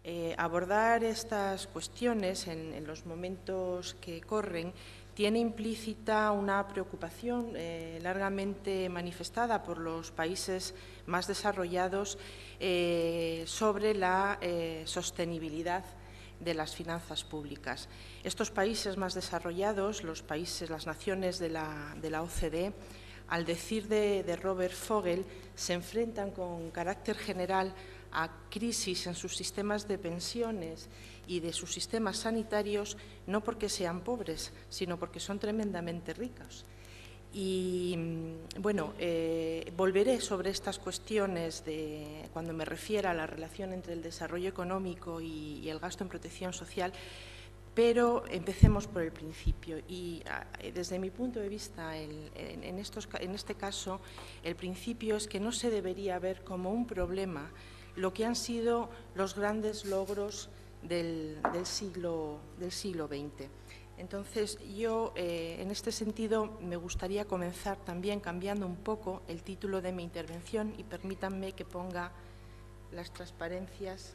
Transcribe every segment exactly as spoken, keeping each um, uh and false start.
Eh, abordar estas cuestiones en, en los momentos que corren tiene implícita una preocupación eh, largamente manifestada por los países más desarrollados eh, sobre la eh, sostenibilidad de las finanzas públicas. Estos países más desarrollados, los países, las naciones de la, de la O C D E, al decir de, de Robert Fogel, se enfrentan con carácter general a crisis en sus sistemas de pensiones y de sus sistemas sanitarios, no porque sean pobres, sino porque son tremendamente ricos. Y, bueno, eh, volveré sobre estas cuestiones de, cuando me refiera a la relación entre el desarrollo económico y, y el gasto en protección social, pero empecemos por el principio. Y desde mi punto de vista, el, en, en, estos, en este caso, el principio es que no se debería ver como un problema lo que han sido los grandes logros del, del, siglo, del siglo veinte. Entonces, yo, eh, en este sentido, me gustaría comenzar también cambiando un poco el título de mi intervención y permítanme que ponga las transparencias.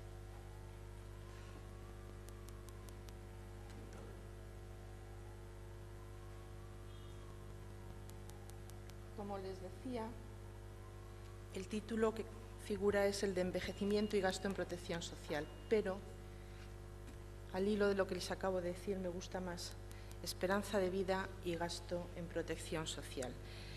Como les decía, el título que figura es el de envejecimiento y gasto en protección social, pero al hilo de lo que les acabo de decir me gusta más esperanza de vida y gasto en protección social.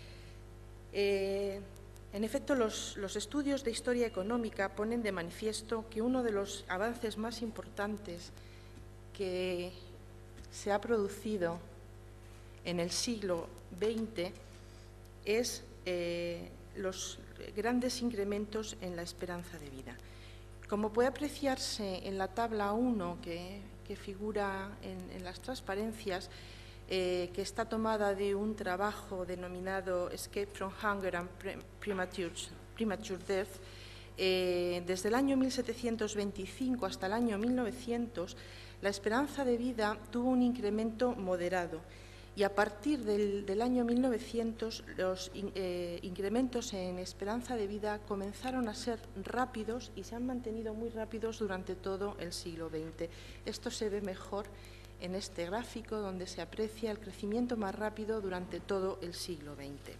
Eh, en efecto, los, los estudios de historia económica ponen de manifiesto que uno de los avances más importantes que se ha producido en el siglo veinte es eh, los grandes incrementos en la esperanza de vida. Como puede apreciarse en la tabla uno que, que figura en, en las transparencias, eh, que está tomada de un trabajo denominado Escape from Hunger and Premature, Premature Death, eh, desde el año mil setecientos veinticinco hasta el año mil novecientos, la esperanza de vida tuvo un incremento moderado. Y a partir del, del año mil novecientos, los in, eh, incrementos en esperanza de vida comenzaron a ser rápidos y se han mantenido muy rápidos durante todo el siglo veinte. Esto se ve mejor en este gráfico, donde se aprecia el crecimiento más rápido durante todo el siglo veinte.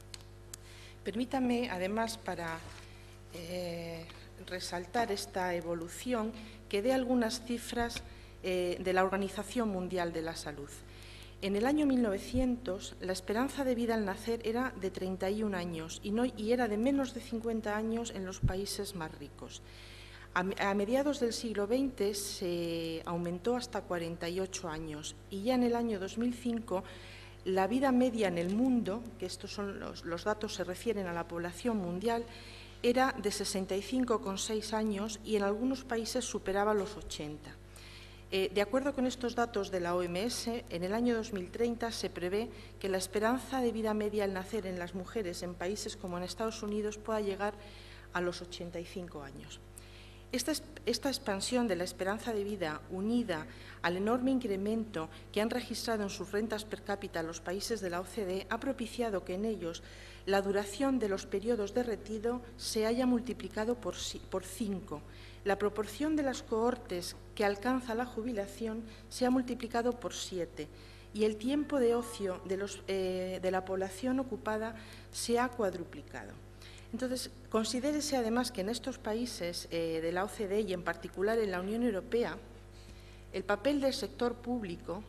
Permítanme, además, para eh, resaltar esta evolución, que dé algunas cifras eh, de la Organización Mundial de la Salud. En el año mil novecientos, la esperanza de vida al nacer era de treinta y un años y, no, y era de menos de cincuenta años en los países más ricos. A, a mediados del siglo veinte se aumentó hasta cuarenta y ocho años y ya en el año dos mil cinco la vida media en el mundo, que estos son los, los datos se refieren a la población mundial, era de sesenta y cinco coma seis años y en algunos países superaba los ochenta. Eh, de acuerdo con estos datos de la O M S, en el año dos mil treinta se prevé que la esperanza de vida media al nacer en las mujeres en países como en Estados Unidos pueda llegar a los ochenta y cinco años. Esta, esta expansión de la esperanza de vida, unida al enorme incremento que han registrado en sus rentas per cápita los países de la O C D E, ha propiciado que en ellos la duración de los periodos de retiro se haya multiplicado por, por cinco. La proporción de las cohortes que alcanza la jubilación se ha multiplicado por siete y el tiempo de ocio de, los, eh, de la población ocupada se ha cuadruplicado. Entonces, considérese además que en estos países eh, de la O C D E y en particular en la Unión Europea, el papel del sector público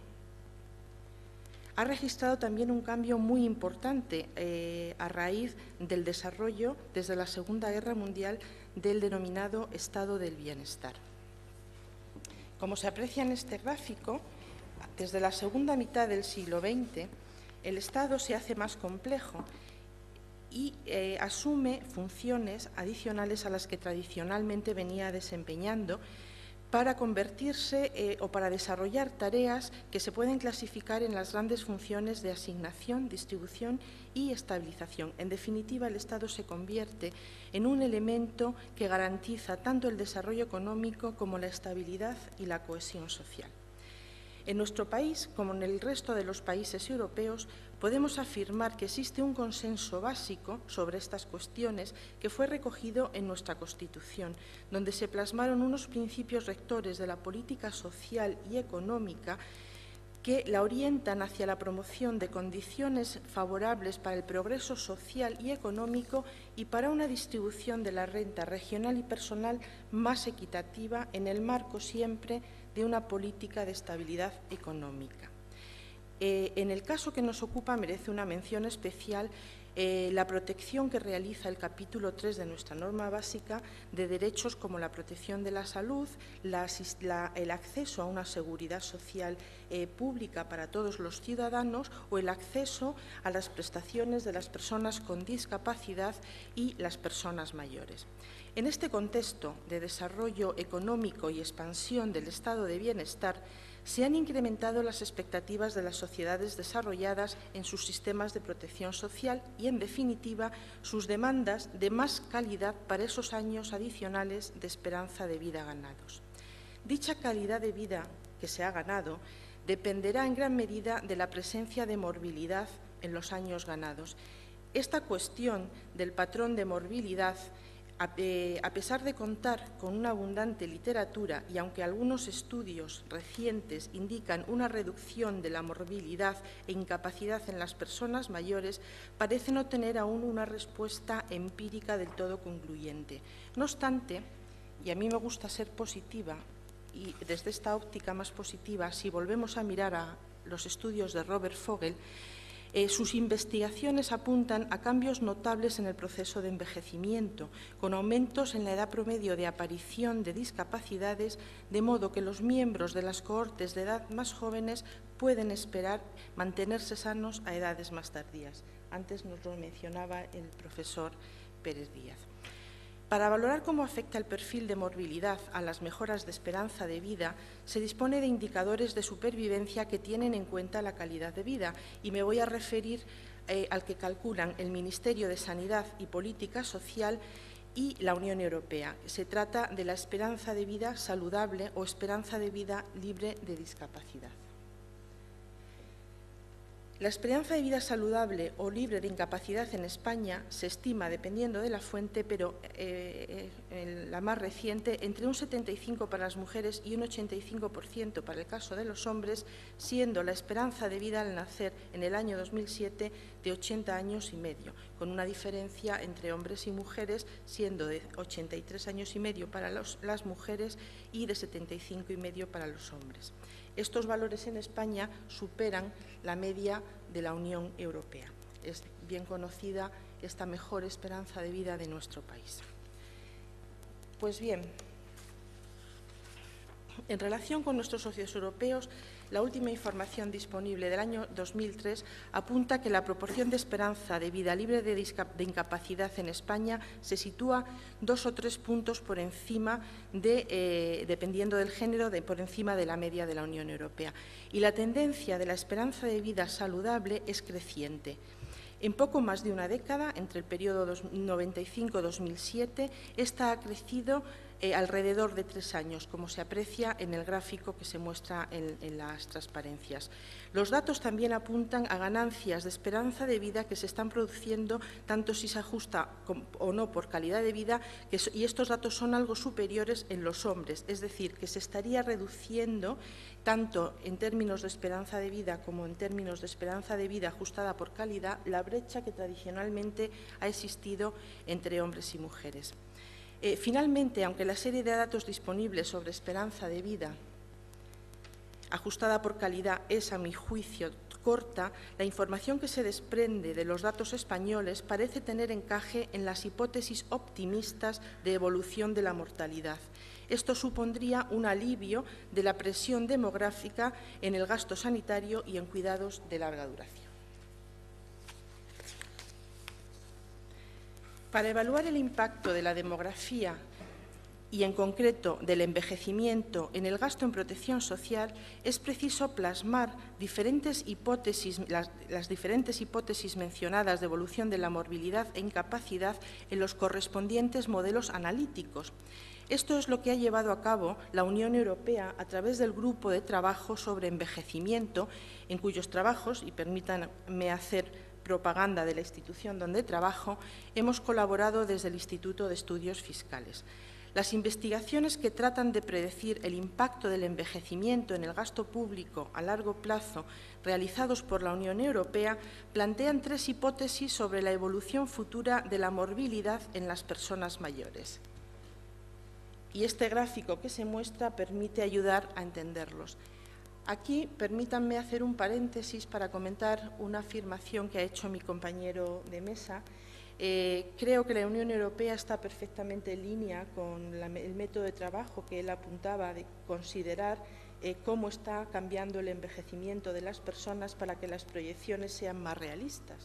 ha registrado también un cambio muy importante eh, a raíz del desarrollo desde la Segunda Guerra Mundial del denominado estado del bienestar. Como se aprecia en este gráfico, desde la segunda mitad del siglo veinte, el Estado se hace más complejo y eh, asume funciones adicionales a las que tradicionalmente venía desempeñando para convertirse eh, o para desarrollar tareas que se pueden clasificar en las grandes funciones de asignación, distribución y estabilización. En definitiva, el Estado se convierte en un elemento que garantiza tanto el desarrollo económico como la estabilidad y la cohesión social. En nuestro país, como en el resto de los países europeos, podemos afirmar que existe un consenso básico sobre estas cuestiones que fue recogido en nuestra Constitución, donde se plasmaron unos principios rectores de la política social y económica que la orientan hacia la promoción de condiciones favorables para el progreso social y económico y para una distribución de la renta regional y personal más equitativa en el marco siempre de una política de estabilidad económica. Eh, en el caso que nos ocupa merece una mención especial eh, la protección que realiza el capítulo tres de nuestra norma básica de derechos como la protección de la salud, la, la, el acceso a una seguridad social eh, pública para todos los ciudadanos o el acceso a las prestaciones de las personas con discapacidad y las personas mayores. En este contexto de desarrollo económico y expansión del estado de bienestar, se han incrementado las expectativas de las sociedades desarrolladas en sus sistemas de protección social y, en definitiva, sus demandas de más calidad para esos años adicionales de esperanza de vida ganados. Dicha calidad de vida que se ha ganado dependerá en gran medida de la presencia de morbilidad en los años ganados. Esta cuestión del patrón de morbilidad, a pesar de contar con una abundante literatura y aunque algunos estudios recientes indican una reducción de la morbilidad e incapacidad en las personas mayores, parece no tener aún una respuesta empírica del todo concluyente. No obstante, y a mí me gusta ser positiva, y desde esta óptica más positiva, si volvemos a mirar a los estudios de Robert Fogel, Eh, sus investigaciones apuntan a cambios notables en el proceso de envejecimiento, con aumentos en la edad promedio de aparición de discapacidades, de modo que los miembros de las cohortes de edad más jóvenes pueden esperar mantenerse sanos a edades más tardías. Antes nos lo mencionaba el profesor Pérez Díaz. Para valorar cómo afecta el perfil de morbilidad a las mejoras de esperanza de vida, se dispone de indicadores de supervivencia que tienen en cuenta la calidad de vida y me voy a referir eh, al que calculan el Ministerio de Sanidad y Política Social y la Unión Europea. Se trata de la esperanza de vida saludable o esperanza de vida libre de discapacidad. La esperanza de vida saludable o libre de incapacidad en España se estima, dependiendo de la fuente, pero eh, en la más reciente, entre un setenta y cinco por ciento para las mujeres y un ochenta y cinco por ciento para el caso de los hombres, siendo la esperanza de vida al nacer en el año dos mil siete de ochenta años y medio, con una diferencia entre hombres y mujeres, siendo de ochenta y tres años y medio para los, las mujeres y de setenta y cinco y medio para los hombres. Estos valores en España superan la media de la Unión Europea. Es bien conocida esta mejor esperanza de vida de nuestro país. Pues bien, en relación con nuestros socios europeos, la última información disponible del año dos mil tres apunta que la proporción de esperanza de vida libre de, de incapacidad en España se sitúa dos o tres puntos por encima, de, eh, dependiendo del género, de, por encima de la media de la Unión Europea. Y la tendencia de la esperanza de vida saludable es creciente. En poco más de una década, entre el periodo noventa y cinco a dos mil siete, esta ha crecido eh, alrededor de tres años, como se aprecia en el gráfico que se muestra en, en las transparencias. Los datos también apuntan a ganancias de esperanza de vida que se están produciendo, tanto si se ajusta con, o no por calidad de vida, que, y estos datos son algo superiores en los hombres, es decir, que se estaría reduciendo tanto en términos de esperanza de vida como en términos de esperanza de vida ajustada por calidad, la brecha que tradicionalmente ha existido entre hombres y mujeres. Eh, finalmente, aunque la serie de datos disponibles sobre esperanza de vida ajustada por calidad es, a mi juicio, corta, la información que se desprende de los datos españoles parece tener encaje en las hipótesis optimistas de evolución de la mortalidad. Esto supondría un alivio de la presión demográfica en el gasto sanitario y en cuidados de larga duración. Para evaluar el impacto de la demografía y, en concreto, del envejecimiento en el gasto en protección social, es preciso plasmar diferentes hipótesis, las, las diferentes hipótesis mencionadas de evolución de la morbilidad e incapacidad en los correspondientes modelos analíticos. Esto es lo que ha llevado a cabo la Unión Europea a través del Grupo de Trabajo sobre Envejecimiento, en cuyos trabajos, y permítanme hacer propaganda de la institución donde trabajo, hemos colaborado desde el Instituto de Estudios Fiscales. Las investigaciones que tratan de predecir el impacto del envejecimiento en el gasto público a largo plazo realizados por la Unión Europea plantean tres hipótesis sobre la evolución futura de la morbilidad en las personas mayores. Y este gráfico que se muestra permite ayudar a entenderlos. Aquí permítanme hacer un paréntesis para comentar una afirmación que ha hecho mi compañero de mesa. Eh, creo que la Unión Europea está perfectamente en línea con la, el método de trabajo que él apuntaba de considerar eh, cómo está cambiando el envejecimiento de las personas para que las proyecciones sean más realistas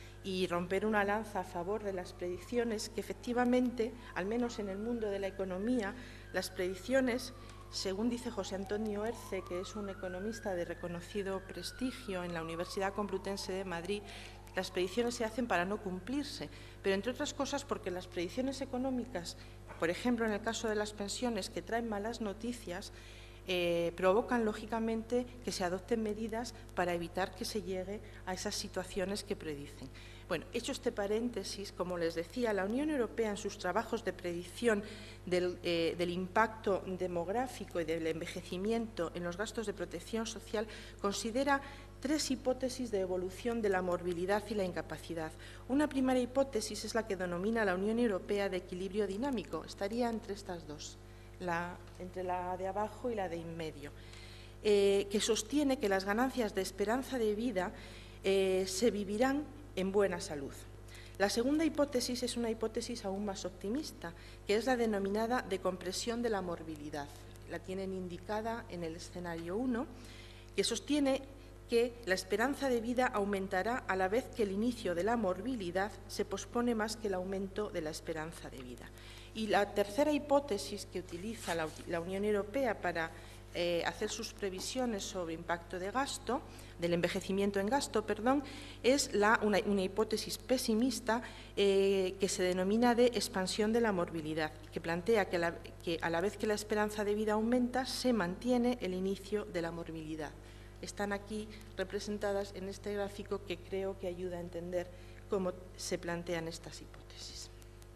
y romper una lanza a favor de las predicciones que efectivamente, al menos en el mundo de la economía, las predicciones, según dice José Antonio Erce, que es un economista de reconocido prestigio en la Universidad Complutense de Madrid, las predicciones se hacen para no cumplirse, pero entre otras cosas porque las predicciones económicas, por ejemplo en el caso de las pensiones que traen malas noticias, eh, provocan lógicamente que se adopten medidas para evitar que se llegue a esas situaciones que predicen. Bueno, hecho este paréntesis, como les decía, la Unión Europea en sus trabajos de predicción del, eh, del impacto demográfico y del envejecimiento en los gastos de protección social considera tres hipótesis de evolución de la morbilidad y la incapacidad. Una primera hipótesis es la que denomina la Unión Europea de equilibrio dinámico. Estaría entre estas dos, la, entre la de abajo y la de en medio, eh, que sostiene que las ganancias de esperanza de vida eh, se vivirán en buena salud. La segunda hipótesis es una hipótesis aún más optimista, que es la denominada de compresión de la morbilidad. La tienen indicada en el escenario uno, que sostiene que la esperanza de vida aumentará a la vez que el inicio de la morbilidad se pospone más que el aumento de la esperanza de vida. Y la tercera hipótesis que utiliza la, la Unión Europea para eh, hacer sus previsiones sobre impacto de gasto, del envejecimiento en gasto, perdón, es la, una, una hipótesis pesimista eh, que se denomina de expansión de la morbilidad, que plantea que, la, que a la vez que la esperanza de vida aumenta, se mantiene el inicio de la morbilidad. Están aquí representadas en este gráfico que creo que ayuda a entender cómo se plantean estas hipótesis.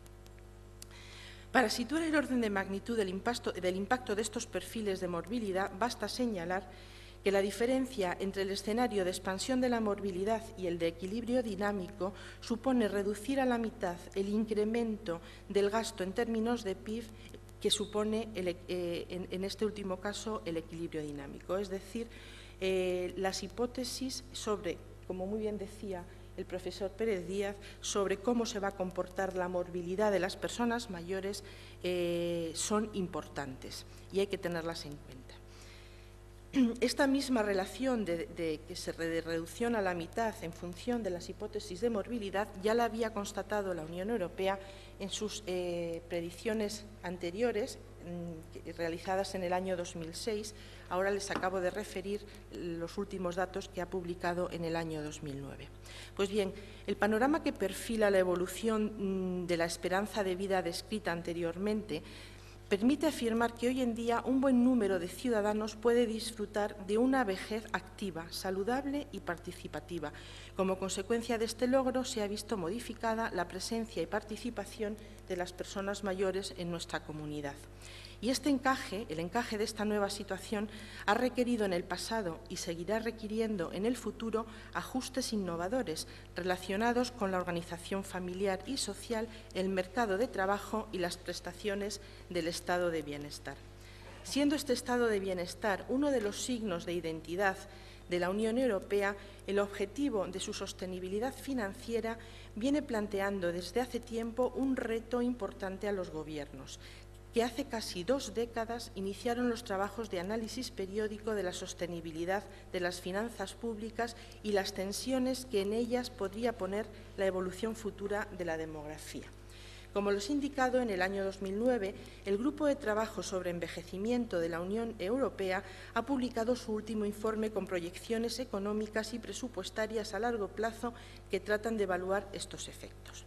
Para situar el orden de magnitud del impacto, del impacto de estos perfiles de morbilidad, basta señalar que la diferencia entre el escenario de expansión de la morbilidad y el de equilibrio dinámico supone reducir a la mitad el incremento del gasto en términos de P I B que supone el, eh, en, en este último caso el equilibrio dinámico. Es decir, eh, las hipótesis sobre, como muy bien decía el profesor Pérez Díaz, sobre cómo se va a comportar la morbilidad de las personas mayores eh, son importantes y hay que tenerlas en cuenta. Esta misma relación de, de, que se de reducción a la mitad en función de las hipótesis de morbilidad ya la había constatado la Unión Europea en sus eh, predicciones anteriores, mmm, realizadas en el año dos mil seis. Ahora les acabo de referir los últimos datos que ha publicado en el año dos mil nueve. Pues bien, el panorama que perfila la evolución mmm, de la esperanza de vida descrita anteriormente permite afirmar que hoy en día un buen número de ciudadanos puede disfrutar de una vejez activa, saludable y participativa. Como consecuencia de este logro se ha visto modificada la presencia y participación de las personas mayores en nuestra comunidad. Y este encaje, el encaje de esta nueva situación, ha requerido en el pasado y seguirá requiriendo en el futuro ajustes innovadores relacionados con la organización familiar y social, el mercado de trabajo y las prestaciones del estado de bienestar. Siendo este estado de bienestar uno de los signos de identidad de la Unión Europea, el objetivo de su sostenibilidad financiera viene planteando desde hace tiempo un reto importante a los gobiernos, que hace casi dos décadas iniciaron los trabajos de análisis periódico de la sostenibilidad de las finanzas públicas y las tensiones que en ellas podría poner la evolución futura de la demografía. Como les he indicado, en el año dos mil nueve, el Grupo de Trabajo sobre Envejecimiento de la Unión Europea ha publicado su último informe con proyecciones económicas y presupuestarias a largo plazo que tratan de evaluar estos efectos.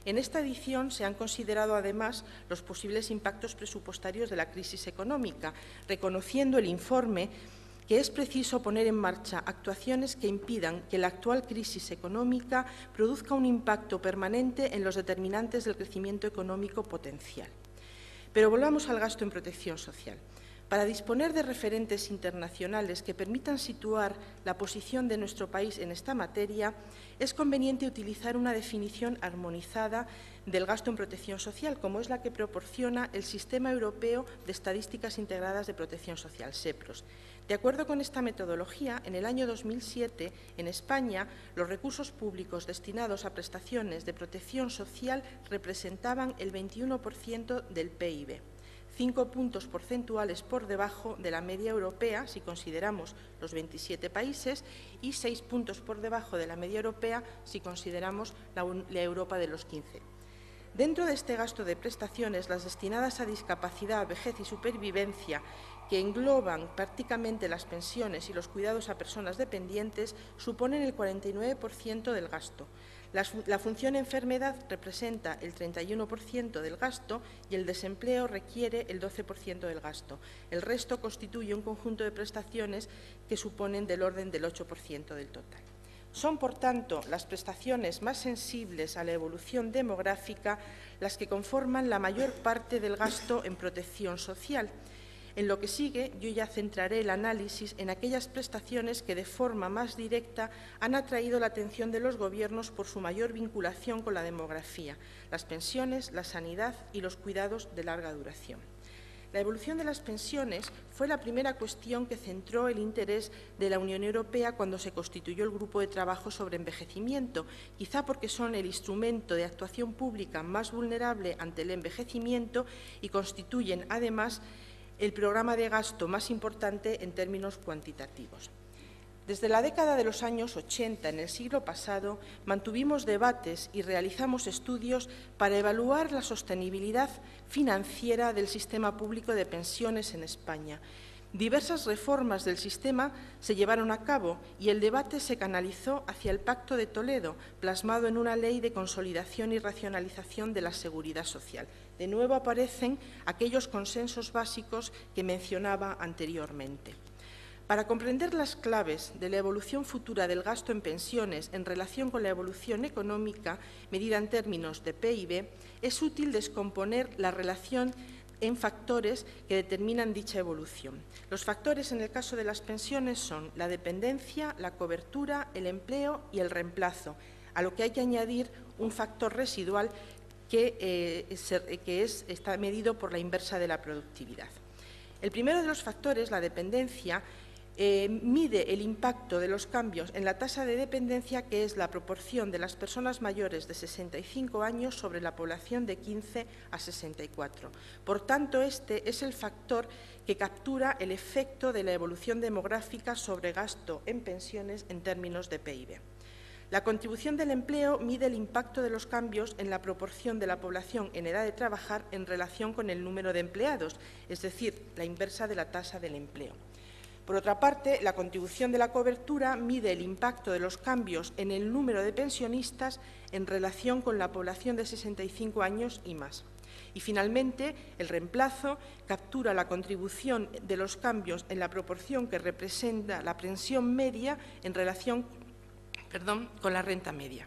En esta edición se han considerado, además, los posibles impactos presupuestarios de la crisis económica, reconociendo el informe que es preciso poner en marcha actuaciones que impidan que la actual crisis económica produzca un impacto permanente en los determinantes del crecimiento económico potencial. Pero volvamos al gasto en protección social. Para disponer de referentes internacionales que permitan situar la posición de nuestro país en esta materia, es conveniente utilizar una definición armonizada del gasto en protección social, como es la que proporciona el Sistema Europeo de Estadísticas Integradas de Protección Social, SEPROS. De acuerdo con esta metodología, en el año dos mil siete, en España, los recursos públicos destinados a prestaciones de protección social representaban el veintiuno por ciento del P I B. Cinco puntos porcentuales por debajo de la media europea, si consideramos los veintisiete países, y seis puntos por debajo de la media europea, si consideramos la, la Europa de los quince. Dentro de este gasto de prestaciones, las destinadas a discapacidad, vejez y supervivencia, que engloban prácticamente las pensiones y los cuidados a personas dependientes, suponen el cuarenta y nueve por ciento del gasto. La, la función enfermedad representa el treinta y uno por ciento del gasto y el desempleo requiere el doce por ciento del gasto. El resto constituye un conjunto de prestaciones que suponen del orden del ocho por ciento del total. Son, por tanto, las prestaciones más sensibles a la evolución demográfica las que conforman la mayor parte del gasto en protección social. En lo que sigue, yo ya centraré el análisis en aquellas prestaciones que de forma más directa han atraído la atención de los Gobiernos por su mayor vinculación con la demografía, las pensiones, la sanidad y los cuidados de larga duración. La evolución de las pensiones fue la primera cuestión que centró el interés de la Unión Europea cuando se constituyó el Grupo de Trabajo sobre Envejecimiento, quizá porque son el instrumento de actuación pública más vulnerable ante el envejecimiento y constituyen, además, el programa de gasto más importante en términos cuantitativos. Desde la década de los años ochenta, en el siglo pasado, mantuvimos debates y realizamos estudios para evaluar la sostenibilidad financiera del sistema público de pensiones en España. Diversas reformas del sistema se llevaron a cabo y el debate se canalizó hacia el Pacto de Toledo, plasmado en una ley de consolidación y racionalización de la seguridad social. De nuevo aparecen aquellos consensos básicos que mencionaba anteriormente. Para comprender las claves de la evolución futura del gasto en pensiones en relación con la evolución económica, medida en términos de P I B, es útil descomponer la relación en factores que determinan dicha evolución. Los factores en el caso de las pensiones son la dependencia, la cobertura, el empleo y el reemplazo, a lo que hay que añadir un factor residual que, eh, es, que es, está medido por la inversa de la productividad. El primero de los factores, la dependencia, Eh, mide el impacto de los cambios en la tasa de dependencia, que es la proporción de las personas mayores de sesenta y cinco años sobre la población de quince a sesenta y cuatro. Por tanto, este es el factor que captura el efecto de la evolución demográfica sobre gasto en pensiones en términos de P I B. La contribución del empleo mide el impacto de los cambios en la proporción de la población en edad de trabajar en relación con el número de empleados, es decir, la inversa de la tasa del empleo. Por otra parte, la contribución de la cobertura mide el impacto de los cambios en el número de pensionistas en relación con la población de sesenta y cinco años y más. Y, finalmente, el reemplazo captura la contribución de los cambios en la proporción que representa la pensión media en relación, perdón, con la renta media.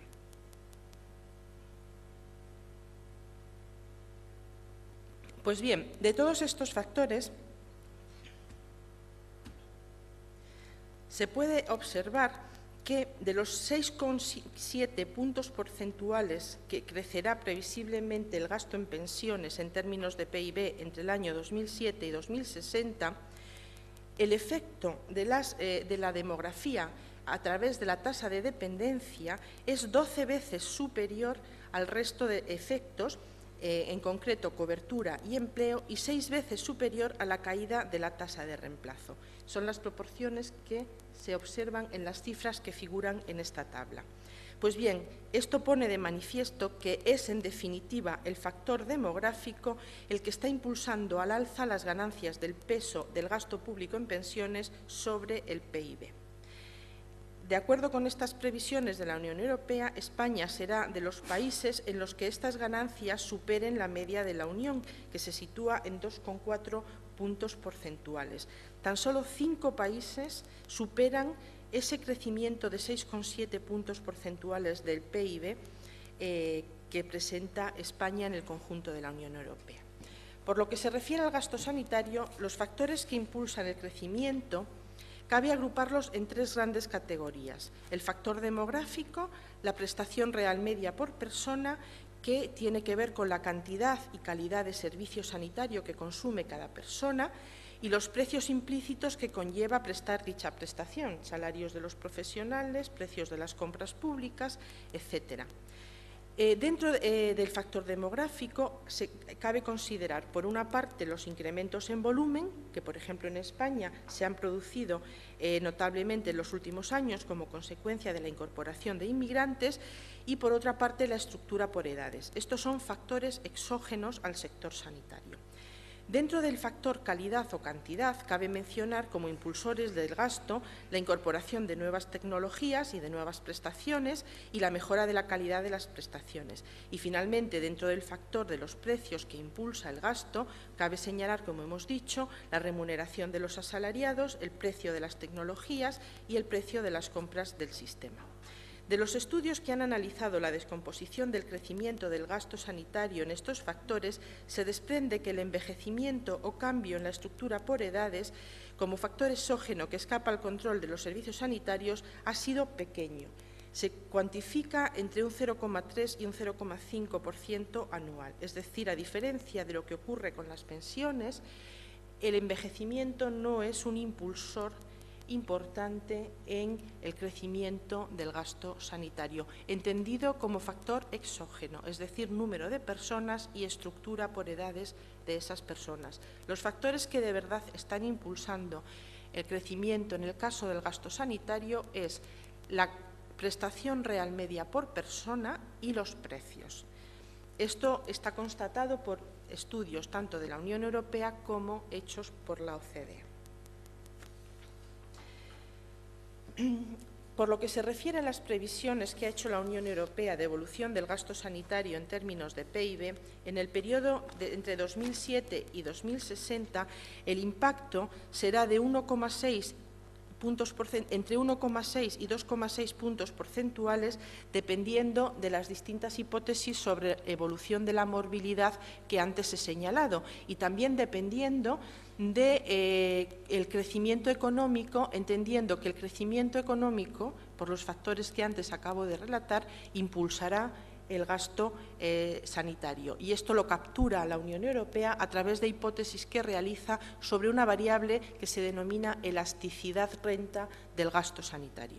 Pues bien, de todos estos factores, se puede observar que de los seis coma siete puntos porcentuales que crecerá previsiblemente el gasto en pensiones en términos de P I B entre el año dos mil siete y dos mil sesenta, el efecto de, las, eh, de la demografía a través de la tasa de dependencia es doce veces superior al resto de efectos, eh, en concreto cobertura y empleo, y seis veces superior a la caída de la tasa de reemplazo. Son las proporciones que se observan en las cifras que figuran en esta tabla. Pues bien, esto pone de manifiesto que es, en definitiva, el factor demográfico el que está impulsando al alza las ganancias del peso del gasto público en pensiones sobre el P I B. De acuerdo con estas previsiones de la Unión Europea, España será de los países en los que estas ganancias superen la media de la Unión, que se sitúa en dos coma cuatro puntos porcentuales. Tan solo cinco países superan ese crecimiento de seis coma siete puntos porcentuales del P I B eh, que presenta España en el conjunto de la Unión Europea. Por lo que se refiere al gasto sanitario, los factores que impulsan el crecimiento cabe agruparlos en tres grandes categorías: el factor demográfico, la prestación real media por persona, que tiene que ver con la cantidad y calidad de servicio sanitario que consume cada persona, y los precios implícitos que conlleva prestar dicha prestación, salarios de los profesionales, precios de las compras públicas, etcétera. Eh, dentro eh, del factor demográfico se, cabe considerar, por una parte, los incrementos en volumen, que, por ejemplo, en España se han producido eh, notablemente en los últimos años como consecuencia de la incorporación de inmigrantes, y, por otra parte, la estructura por edades. Estos son factores exógenos al sector sanitario. Dentro del factor calidad o cantidad, cabe mencionar como impulsores del gasto la incorporación de nuevas tecnologías y de nuevas prestaciones y la mejora de la calidad de las prestaciones. Y, finalmente, dentro del factor de los precios que impulsa el gasto, cabe señalar, como hemos dicho, la remuneración de los asalariados, el precio de las tecnologías y el precio de las compras del sistema. De los estudios que han analizado la descomposición del crecimiento del gasto sanitario en estos factores, se desprende que el envejecimiento o cambio en la estructura por edades, como factor exógeno que escapa al control de los servicios sanitarios, ha sido pequeño. Se cuantifica entre un cero coma tres y un cero coma cinco por ciento anual. Es decir, a diferencia de lo que ocurre con las pensiones, el envejecimiento no es un impulsor importante en el crecimiento del gasto sanitario, entendido como factor exógeno, es decir, número de personas y estructura por edades de esas personas. Los factores que de verdad están impulsando el crecimiento en el caso del gasto sanitario es la prestación real media por persona y los precios. Esto está constatado por estudios tanto de la Unión Europea como hechos por la O C D E. Por lo que se refiere a las previsiones que ha hecho la Unión Europea de evolución del gasto sanitario en términos de P I B, en el periodo de entre dos mil siete y dos mil sesenta el impacto será de uno coma seis puntos entre uno coma seis y dos coma seis puntos porcentuales, dependiendo de las distintas hipótesis sobre evolución de la morbilidad que antes he señalado, y también dependiendo del de, eh, crecimiento económico, entendiendo que el crecimiento económico, por los factores que antes acabo de relatar, impulsará el gasto eh, sanitario. Y esto lo captura la Unión Europea a través de hipótesis que realiza sobre una variable que se denomina elasticidad renta del gasto sanitario.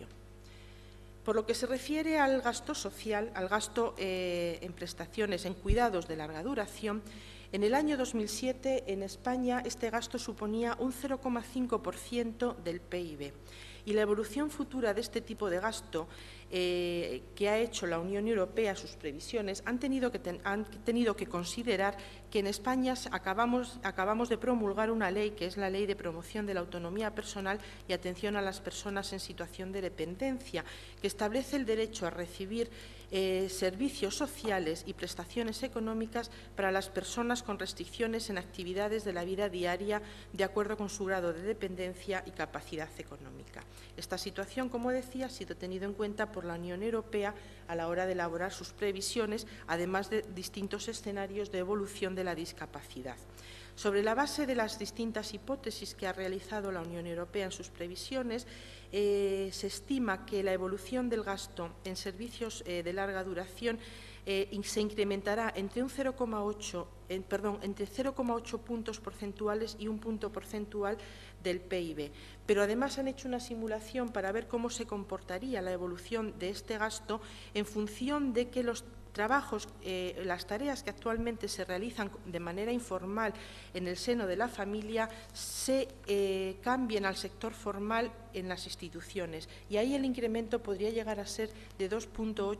Por lo que se refiere al gasto social, al gasto eh, en prestaciones, en cuidados de larga duración, en el año dos mil siete en España este gasto suponía un cero coma cinco por ciento del P I B. Y la evolución futura de este tipo de gasto eh, que ha hecho la Unión Europea, sus previsiones, han tenido que, ten, han tenido que considerar que en España acabamos, acabamos de promulgar una ley, que es la Ley de Promoción de la Autonomía Personal y Atención a las Personas en Situación de Dependencia, que establece el derecho a recibir eh, servicios sociales y prestaciones económicas para las personas con restricciones en actividades de la vida diaria de acuerdo con su grado de dependencia y capacidad económica. Esta situación, como decía, ha sido tenida en cuenta por la Unión Europea a la hora de elaborar sus previsiones, además de distintos escenarios de evolución de la discapacidad. Sobre la base de las distintas hipótesis que ha realizado la Unión Europea en sus previsiones, eh, se estima que la evolución del gasto en servicios eh, de larga duración eh, se incrementará entre un cero coma ocho, eh, perdón, entre cero coma ocho puntos porcentuales y un punto porcentual del P I B. Pero además han hecho una simulación para ver cómo se comportaría la evolución de este gasto en función de que los trabajos, eh, las tareas que actualmente se realizan de manera informal en el seno de la familia se eh, cambien al sector formal en las instituciones, y ahí el incremento podría llegar a ser de dos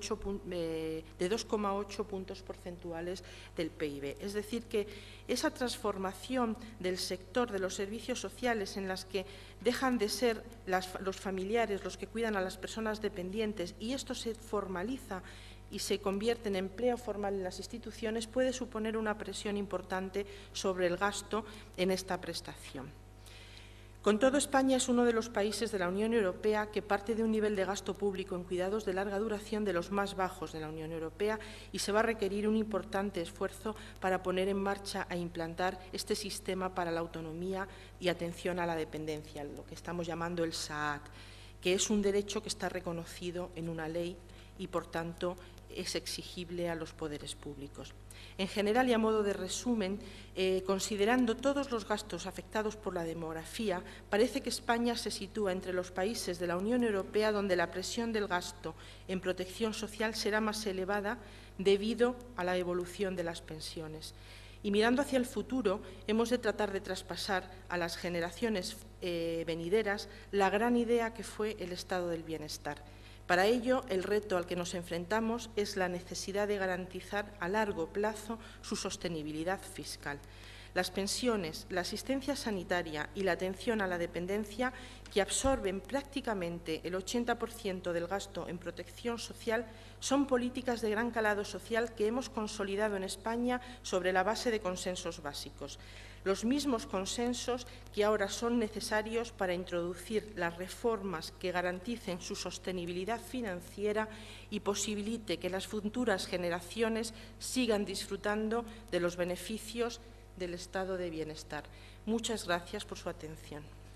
coma ocho puntos porcentuales del P I B. Es decir, que esa transformación del sector de los servicios sociales, en las que dejan de ser las, los familiares los que cuidan a las personas dependientes y esto se formaliza y se convierte en empleo formal en las instituciones, puede suponer una presión importante sobre el gasto en esta prestación. Con todo, España es uno de los países de la Unión Europea que parte de un nivel de gasto público en cuidados de larga duración de los más bajos de la Unión Europea, y se va a requerir un importante esfuerzo para poner en marcha e implantar este sistema para la autonomía y atención a la dependencia, lo que estamos llamando el S A A D, que es un derecho que está reconocido en una ley y, por tanto, es exigible a los poderes públicos. En general, y a modo de resumen, eh, considerando todos los gastos afectados por la demografía, parece que España se sitúa entre los países de la Unión Europea donde la presión del gasto en protección social será más elevada debido a la evolución de las pensiones. Y mirando hacia el futuro, hemos de tratar de traspasar a las generaciones eh, venideras la gran idea que fue el estado del bienestar. Para ello, el reto al que nos enfrentamos es la necesidad de garantizar a largo plazo su sostenibilidad fiscal. Las pensiones, la asistencia sanitaria y la atención a la dependencia, que absorben prácticamente el ochenta por ciento del gasto en protección social, son políticas de gran calado social que hemos consolidado en España sobre la base de consensos básicos. Los mismos consensos que ahora son necesarios para introducir las reformas que garanticen su sostenibilidad financiera y posibilite que las futuras generaciones sigan disfrutando de los beneficios del estado de bienestar. Muchas gracias por su atención.